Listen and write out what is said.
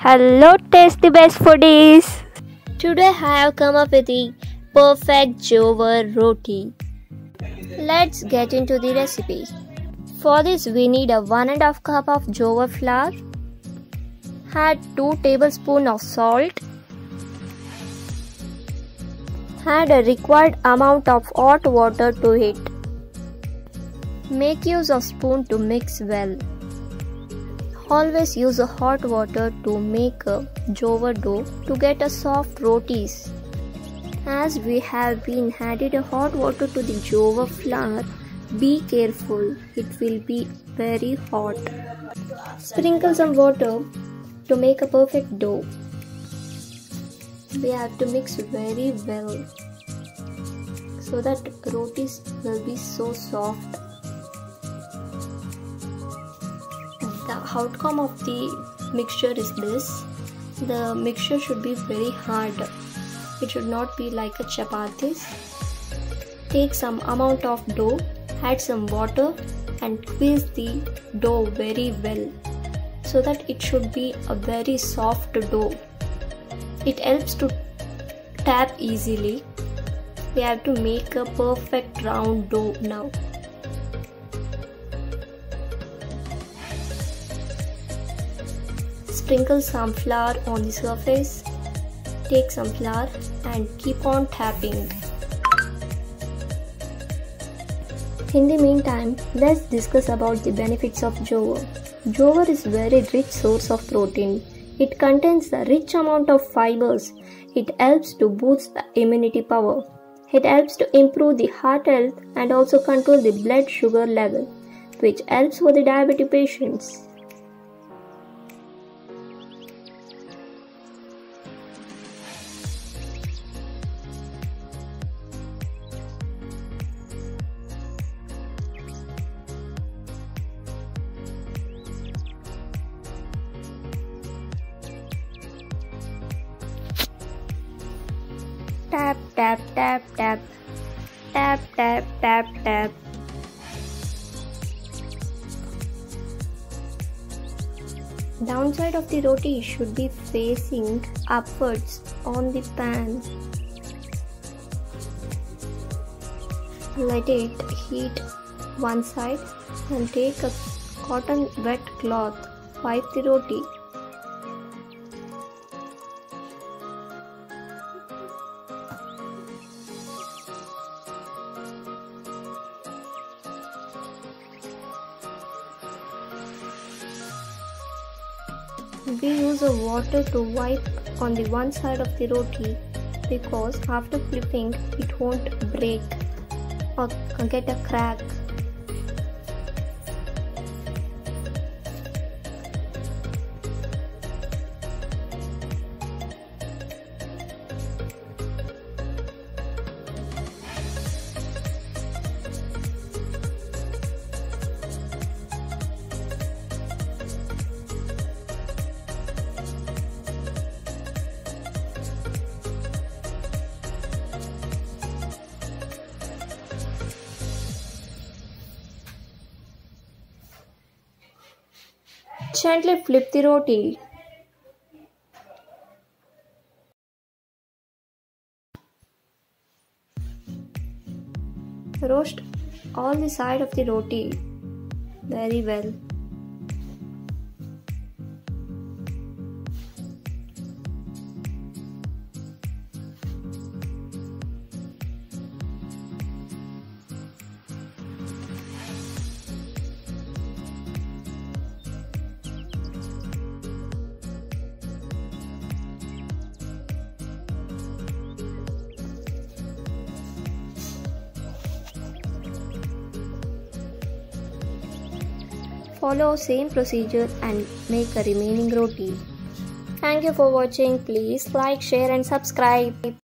Hello tasty best foodies! Today I have come up with the perfect jowar roti. Let's get into the recipe. For this we need a 1½ cup of jowar flour. Add 2 tablespoons of salt. Add a required amount of hot water to it. Make use of spoon to mix well. Always use hot water to make a jowar dough to get a soft rotis. As we have been added a hot water to the jowar flour, be careful, it will be very hot. Sprinkle some water to make a perfect dough. We have to mix very well so that rotis will be so soft. The outcome of the mixture is this. The mixture should be very hard. It should not be like a chapatis. Take some amount of dough, add some water and squeeze the dough very well so that it should be a very soft dough. It helps to tap easily. We have to make a perfect round dough now. Sprinkle some flour on the surface. Take some flour and keep on tapping. In the meantime, let's discuss about the benefits of jowar. Jowar is very rich source of protein. It contains a rich amount of fibers. It helps to boost the immunity power. It helps to improve the heart health and also control the blood sugar level, which helps for the diabetic patients. Tap tap tap tap tap tap tap tap. Downside of the roti should be facing upwards on the pan. Let it heat one side and take a cotton wet cloth, wipe the roti. We use a water to wipe on the one side of the roti because after flipping it won't break or get a crack. Gently flip the roti. Roast all the side of the roti very well. Follow same procedure and make a remaining roti. Thank you for watching. Please like, share and subscribe.